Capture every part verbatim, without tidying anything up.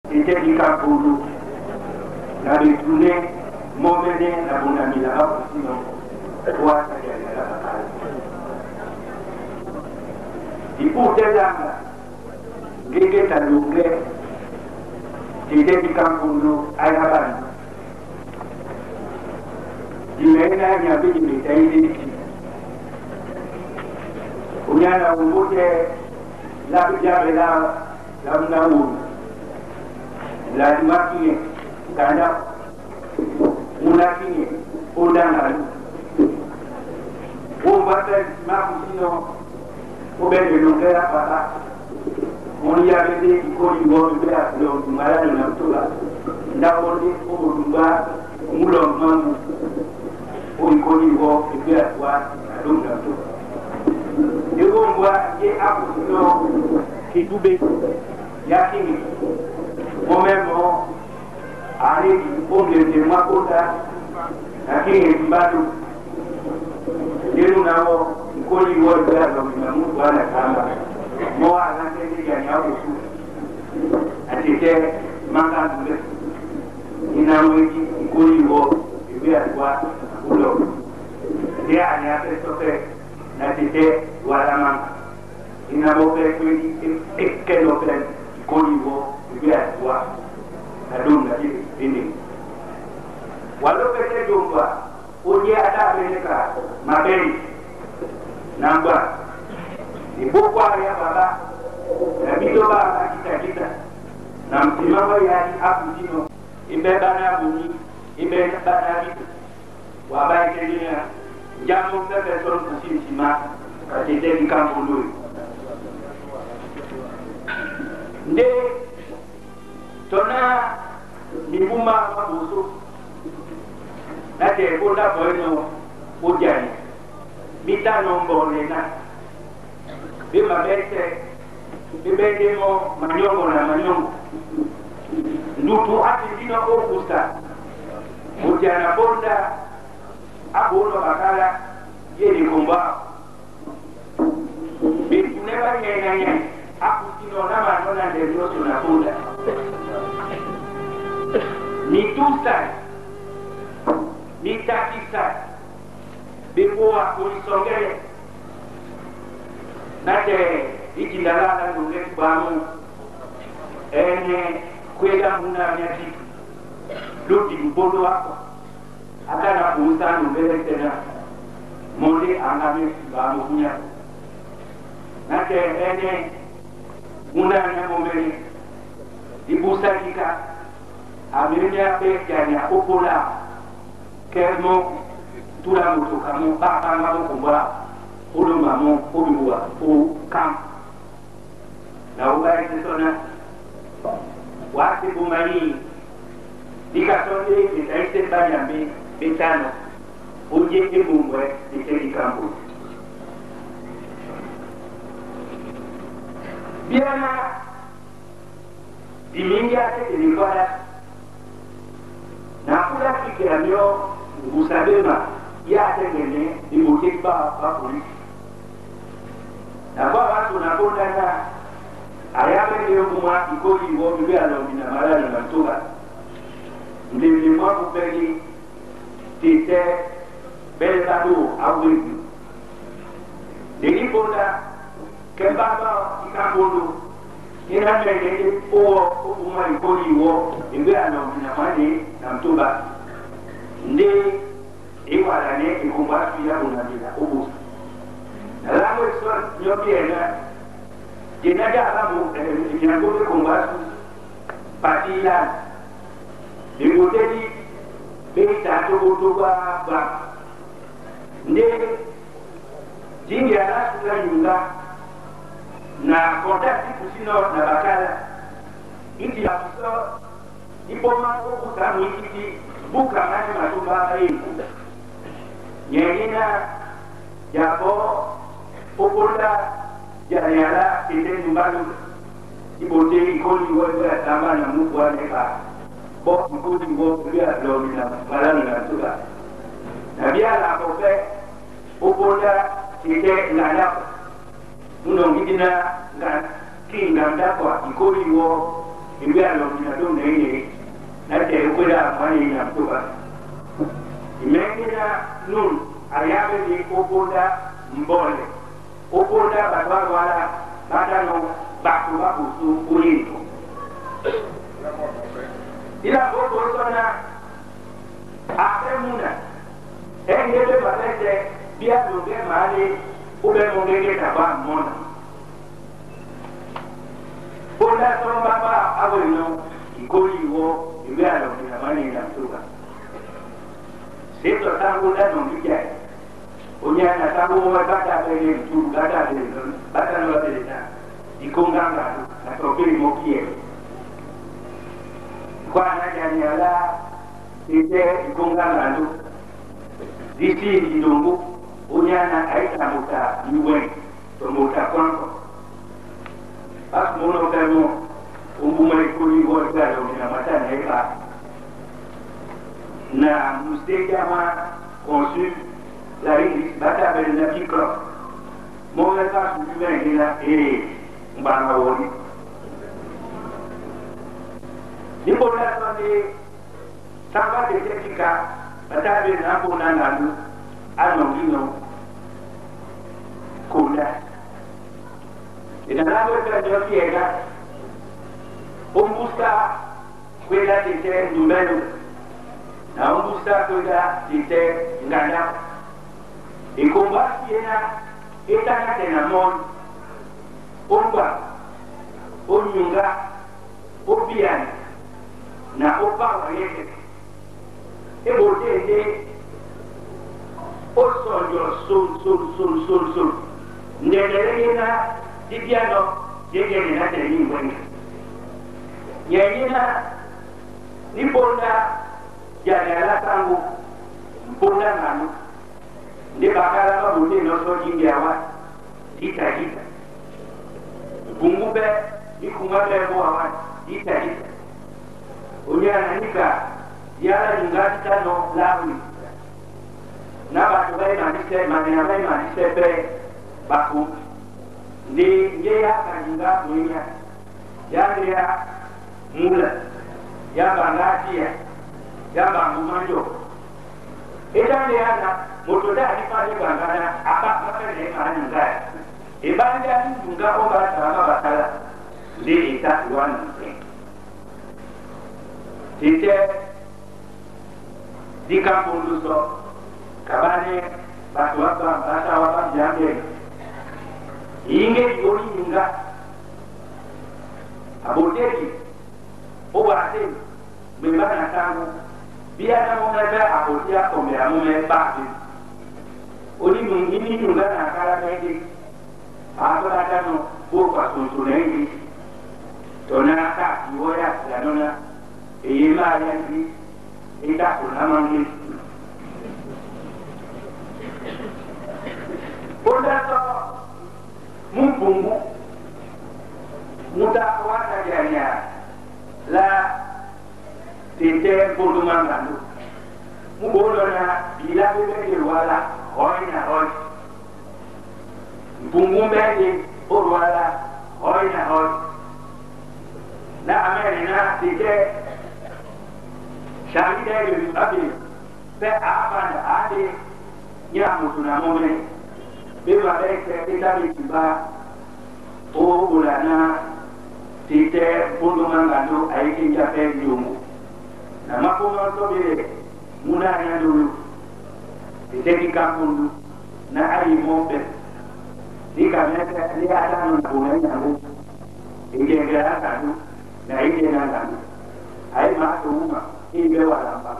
ite di kampulu na betune momene na bunamila hapo sino kwa sajali la bakala ipute langa gege talunge ite di kampulu ayabani dimena nyabe dimetaidi unyana umute la bijabe la la mnawu la dimakie kanda munakini udanga umbata makusino ubende lungera pata monia bende ikoni ngo bea lo marano na mtola ndabonde umudumba mulo mamu o ikoni ngo bea kwa adunga mtola Ego mbwa ye akusino kitube yakini momemo ali omlete makoda lakini mbadu yenu nao mkoli wote hapo na Mungu ana kamba moa anatendea ni hapo tu atete manga ndule ina mwiki mkoli wote ibia kwa ulo dia ni hapo sote na tete wala manga ina bope kweli ekelo plan mkoli wote ibia kwa adunga hivi ini walopete jumba uje atapeleka mabeni namba ibukwa ya baba na bito baba kita kita na msimamo ya hapo jino ibeba na buni ibeba na bitu wabai kenya jamu mbebe son kusimsima katete dikamulu nde tona mibuma mabusu nate kunda boino ujani bitano mbolena bima bete bibendemo manyongo na manyongo ndutu ati dino okusta ujana bonda abuno bakala yeni kumba bitu neba nyenye akutino na manona ndezo na bunda mitusta mitakisa bikuwa kulisongele nate ikindalala ndule bamu ene kwega muna nyati ludi mbodo wako akana kuusana mbele tena monde angame bamu kunya nate ene muna nyamomele ibusakika Amirnya pekanya opola kermo tura mutu kamu baba ngabo kumbwa ulo mamu obiwa o kam na ubai sona wati bumani dikasonde dikaiste banyambe betano uje ebumbwe dikeli kambu biana dimingia te ilikuwa na kula kikiamyo ngusabema ya tengene ibukiba bakuli na kwa watu nakonda na ayabe ndio kumwa ikoli ngo bibia na mina malala na mtuga ndivyo mwa kupeli tite bele tatu awu niliponda kembaba ikambondo ina mbele o umwa ikoli ngo bibia na mina mali na mtuga ndi iwalane ikumbatu ya unadila ubusa alamu iswa nyobiena jenaja alamu jinagode kumbatu patila bingotedi bita togotoba ba ndi jingi ala sula yunga na kontakti kusino na bakala iti ya kuso ipoma kukusa mwikiti buka mani matumba iku nyengina japo popola jayala ite nyumbani ibote ikoni wewe atamba na Mungu waneka bo mkudi ngo bia lomi na malani na tuga na bia la kope popola ite ngana muno ngidina nga kinga ndakwa ikoni wo ibi alo mina do ne na te ko da mani na to ba imengina nun ayabe ni oboda mbole oboda batwa wala batano baku baku su ulindo ila bobo sona asemuna engebe batete bia doge mali ube mongege taba mona boda sona baba aweno ikoli wo ibe alo ni mani na tuba sito tangu da non bija onya na tangu wa bata bele tu bata bele bata no bele na ikonganga na tropeli mokie kwa na janya la ite ikonganga ndo diti ndongo onya na aita muta yuwe to muta kwanko as mono kamo umbuma ikuli wo ga do na mata na eka na mustegama conçu la Église bata belle na kikro mo la ta su bengina e mbana woni ni ko la so ni samba de tekika bata belle na ko na nandu ano kino kula ina na ko ta jo fiega un busca quella che c'è in numero na un busta kuda ite ngana ikombasi ena etana tena mon omba onyunga obian na opa yeke e botende o sonjo sol sol sol sol sol ndelelena dibiano yegene na teni ngwenga yeyina niponda jadi ala tangu mpunda nganu ndi bakala ba bude no so jingi awa dita dita bungube ikuma be bo awa dita dita unya nanika yala ngati no lawi na ba to bai mani se mani na bai mani se pe baku ndi nge ya kanjinga dunia ya dia mula ya bangatia ya bangu manjo ita ne ana moto da ni pale bangana apa apa ne kana nga e banja ndunga o ba sama batala le ita wan tite di kampung luso kabane batu apa bata apa jambe inge yori nga aboteki o ba te mbana tangu biara mo na ba abotia ko me amu me ba bi oni mu ni ni nga na kala me di abara ta no bo kwa so so ne di to na ka wo ya la no na e ma ya di e ta ko na man ni onda to mu bungu muda wa ta janya la tete bodo mangando mu bodo na bila bebe wala hoy na hoy bungu mbele bodo wala hoy na hoy na amene na tete shami de abi be abanda ade nya mutuna momen be ba de te dali tiba o bulana tete bodo mangando ay kinja pe yumu na makuma tobe muna ya dulu diteki kampung na ari mombe dika meta li ada no kuna nyangu ige gara kanu na ige na kanu ai ma to uma ige wala pa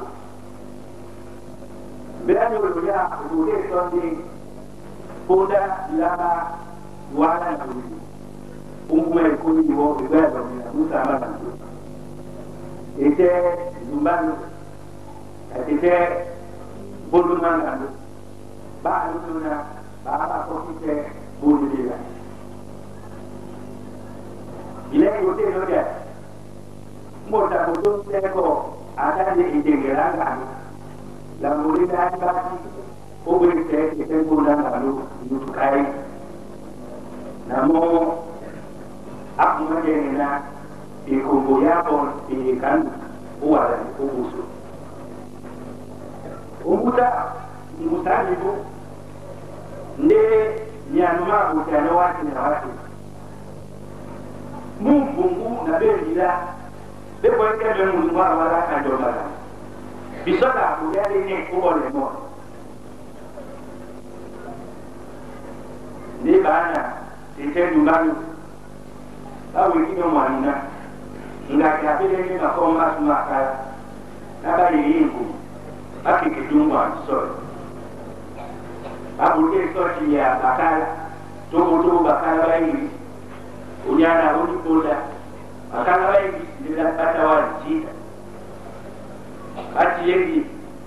bela yo ya dule tondi poda laba wala na dulu umwe kuni wo bela na musa mama ite zumbano ite bodu mangando ba lutuna ba ba ko ite bodu dila ile yote yote mota bodu teko ada ni ite geranga la murida ba o bwe te ite bodu ngalo yukai namo akuma jena ikumbu yapo inikanu uwala ubuso umbuta umbuta nibu nde nyanuma utano wati na wati mumpungu na bendila bebo eke mungu wa wala kandomala bisoda kuyali ne ubole mo ni bana ite nyumbani au wengine mwanina ngaka vile ni makoma sumakala na bali yingu baki kidungwa sori abu ke sori ya bakala tumu tumu bakala wengi unyana uni poda bakala wengi ndio pata wali chita bati yengi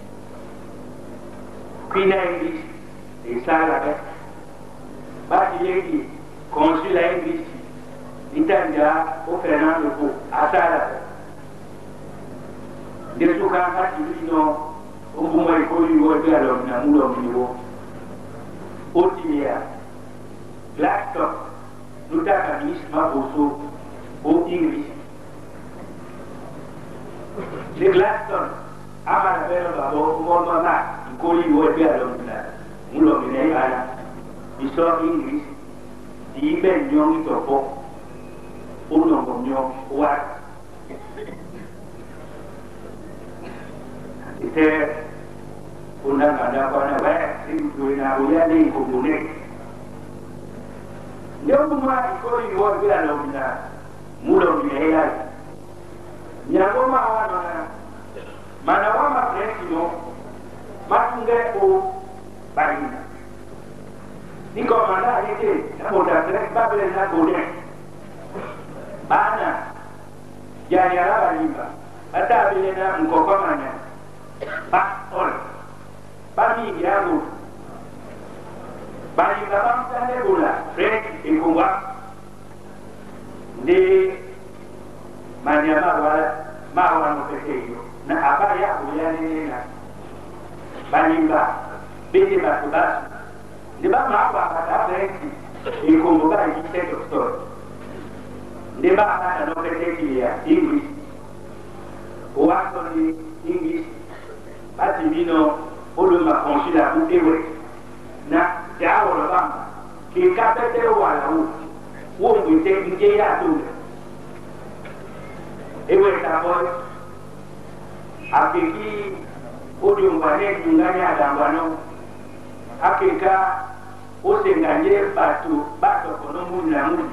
kwina yengi isala be bati yengi konsula yengi itanja o Fernando ko asala ndesu ka hati lino umuma ikoli wo galo na mulo mniwo otimia Blackstone nutaka nisma boso o English le Blackstone ama na belo babo mo mama ikoli wo galo na mulo mniwo ana iso English di ben nyongi topo uno mnyo wa ite unangana bana wa siku na uyani kubune ndio mwa ikoli ni wa bila lomina mulo ni hela nyangoma wana mana wa mapresino matunge o barina niko mana yake na moda tres babele na gode bana jari alaba limba ata bile na mkokomanya ba ol bami yangu bali kama mtande bula fresh ikungwa ndi manyama wala mawa mpekeyo na habari ya kuyani na balimba bidi batubasu ndi ba mawa kata fresh ikungwa ikiteto story ndeba ana no keteki ya English wako ni English bati mino uluma konshila kutewe na jawo la bamba ki kapete wala u wo ngite nje ya tu ewe taboy akiki udumba ne nganya dambano akika usenganje batu bato kono muna muna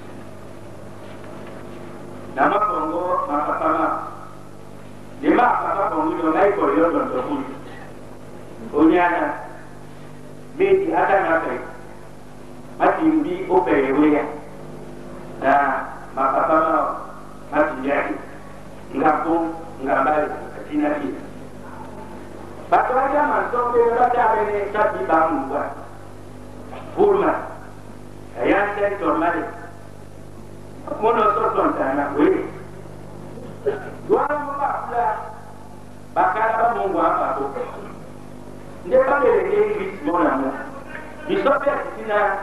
nama kongo mapapama lima papa kongo yo nai ko yo don to kuli onyana meti hata na pe mati mbi operewe na mapapama mati yake ngapo ngambale katina hii bato ya mansoke bata bene tabi bamwa burma ayante tormale mono soton tana we duara mbafla bakala ba mungu hapa to nde bale le mona mo bisope sina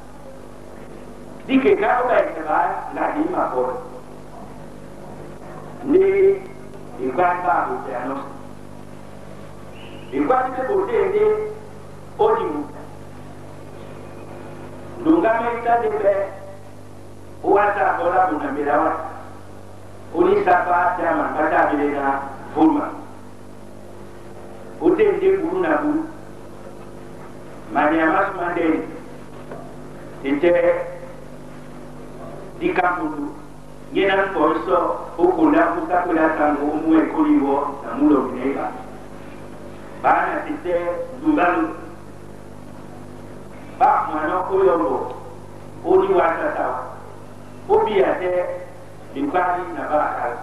dike ka ba ikaba na di mako ni ikaba bu tano ikaba te bote nde odimu ndungame ita de be uwata bola buna mirawa uni sapa jama kata bilena fulma ute ndi buruna bu mania mas mande ite dikampudu ngena koso ukunda kusakula tango umwe kuliwo na mulo bineba bana ite dumbalu ba mwana koyombo uni wata tawa obi ate likwani na baraka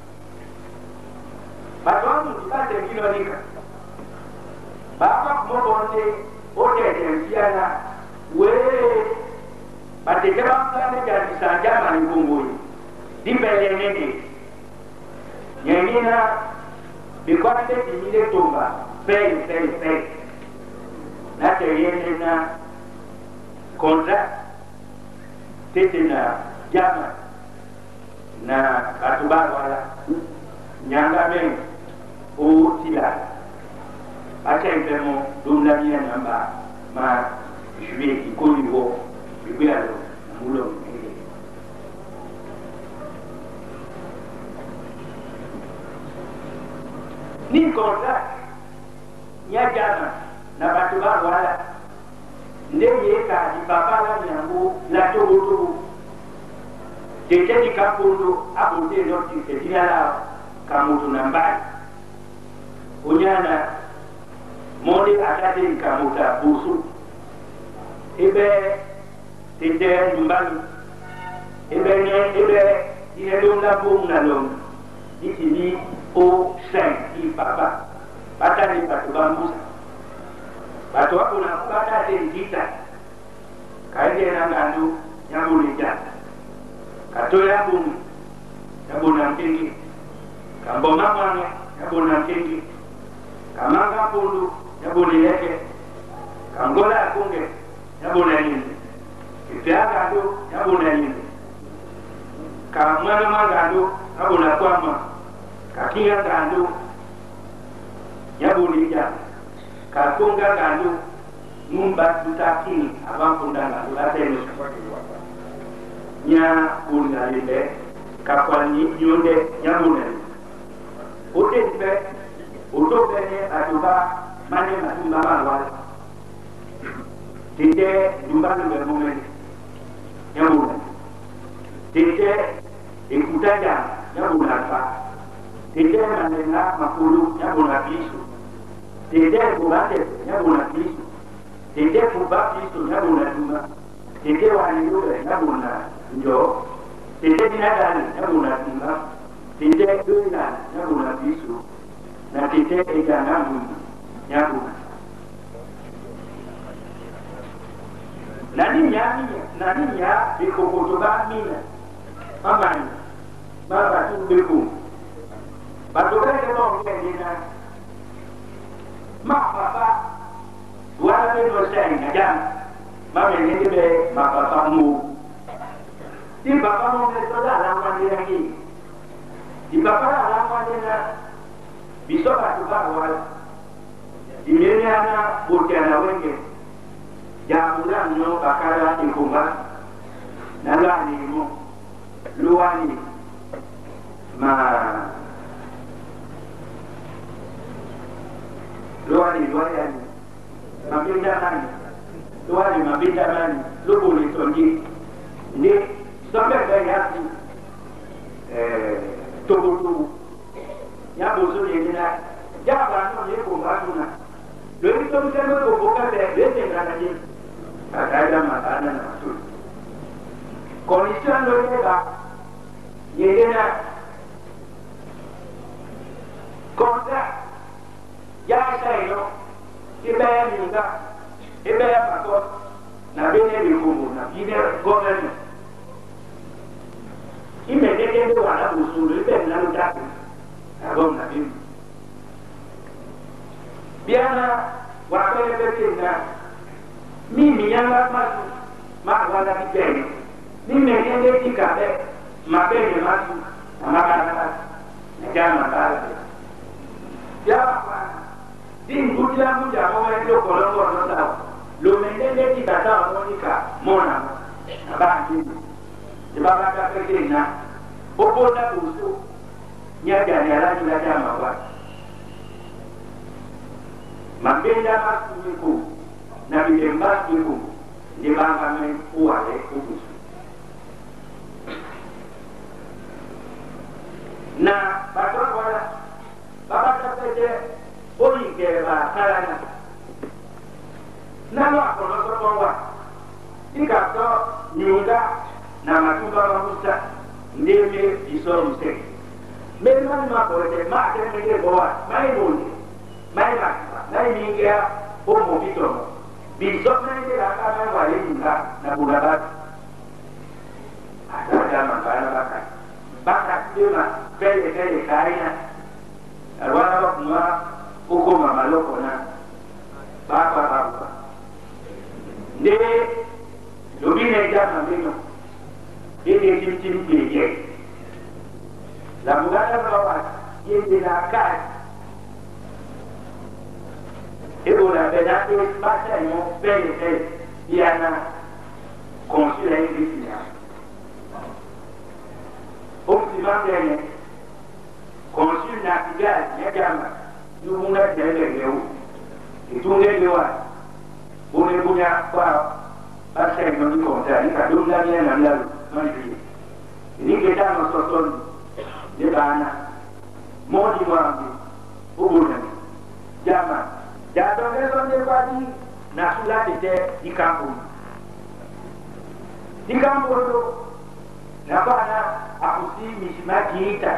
bato wangu nipate kilo nika baba kumobonde ote tensiana we batekeba mkane jadi sanjama ni kungui dibele nene nyengina bikwate timile tumba pei pei pei na teyene na kontra tete na jama na katuba wala nyanga me o tila acha mpemo dumla mia namba ma juillet ikoni wo bibiyalo mulo ni konda nyajana na batuba wala ndeye ka di babala nyango la togo tete di kapondo abote no ti tetinala kamutu nambari onyana mode akade kamuta busu ebe tete mbali ebe ne ebe ine donga bom na lom ditini o cinq i papa pata ni patuba musa batu wako na kupata tendita kaende na ngandu nyamu lija kato ya bumi yabu na mkengi kamboma mwane yabu na mkengi kamanga pundu yabu nileke kangola akunge yabu na ninde kipya gando yabu na ninde kamwana mangando yabu na kwama kakinga gando yabu lija katunga gando numba tutakini abampunda gando atene nya bunda lile kakwani nyonde nyamune ote pe oto bene atuba mane matumba malwala tete dumba nbe moment nyamune tete ekutaja nyamuna pa tete manenga makulu nyamuna pisu tete kubate nyamuna pisu tete kuba pisu nyamuna duma tete waniwe nyamuna njo tete dinadani nyamuna duma tete doina nyamuna pisu na tete egana mungu nyamuna nani nyami nani ya bikokotoba mina mamani baba tu beku batoka kama ngena ma papa wala beno sai ngajam mame ngende be ma papa mu ti papa mo ne tola la mani rangi ti papa la mani na bisoba tu ba wala imene ana botiana wenge jamula no bakara ikumba nalani mo luani ma luani luani mabinda nani luani mabinda nani lubu ni tongi ni sombe bayati eh togo togo ya bozo yena ya ba no ye ko ba tuna lo ni to mtendo ko boka de de ngana ni akaida matana na tu condition lo ni ba yena kontra ya sai no ibe ni ga ibe ya ko na bene ni ko na bine government ime de de wa na usulu ibe na luta abom na bine biana wa pele pele na mimi yanga masu ma wala kitendo mimi nende tikabe mapende masu na makana na jama kala ya kwa din kutila muja mwa ndio kolongo ndo lo mendele tikata monika mona na bandi ibaba ka peke na popola kusu nyaga ni ala tula jama wa mapenda masu na bilemba siku ni banga men uale kubusu na patron wala baba tapete oike ba kalana na wa kono so wa ikato nyunga na matumba mamusa ndeme iso mse mema ni maporete ma kemege boa mai bonde mai ma mai mingia omo bitomo bisop na ile akama wale nyunga na bulabat ada makana baka baka tena pele pele kaina arwana bakuma uko mama loko na baka baka nde lobine jama mbino ende timtim peje La mugata bawa yende na kai. Ebo la bena e spasa yon pele pele yana consul la iglesia. Optimamente consul na kigali ya jama yunga tele leo. Itunge lewa. Bune bunya kwa basa yon kontra ni kadunga ni na mlalu mali. Ni kita no soton de bana modi wangu ubuna jama jado lezo de wadi na sula de di kampu di kampu na bana akusi mishimaki ita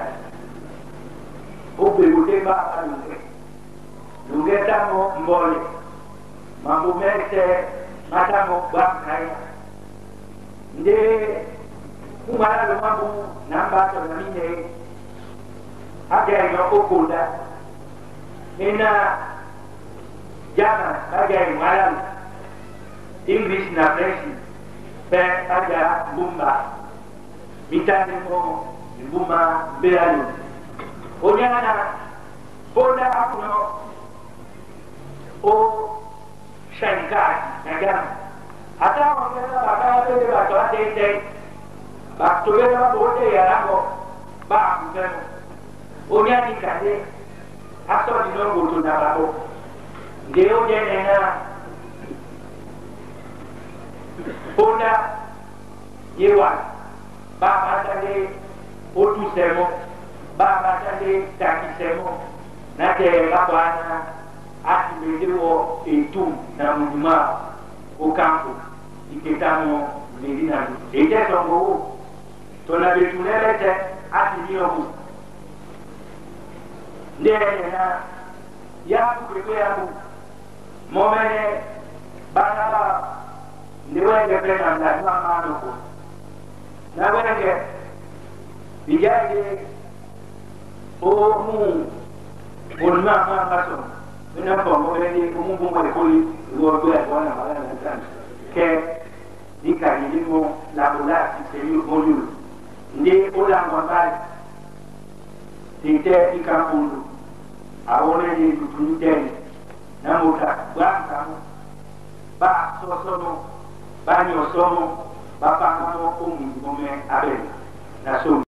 upe uteba alunge lunge tamo mbole mambo mete matamo bakaya nde kumara lo mambo namba to na mine agay no okunda ina jana agay malam English na French pe aga bumba mitani mo bumba bealu onyana bona akuno o shankar naga ata wangela baka de baka de de baktolela bote yarango ba mtemo onyani kade aso di no goto na babo ndeo je na bona yewa ba batale otu semo ba batale taki semo na te la bana ati medewo etu na mujuma o campo iketamo medina ete songo tona betunelete ati diobu ndena yaku kwekwe yaku momene bana ndiwenge pena mdadima madoko na wenge bijaje o mu onma mambaso nina bongo wenge umungu mwale kuli uotu ya tuwana malana mtani ke dika nilimo labula siseyu mojulu ndi ulangwa mbali tite ikampundu awone ni tutuniteni namuta bwankamu ba sosono ba nyosomo ba pangamo umu ngome abeli na so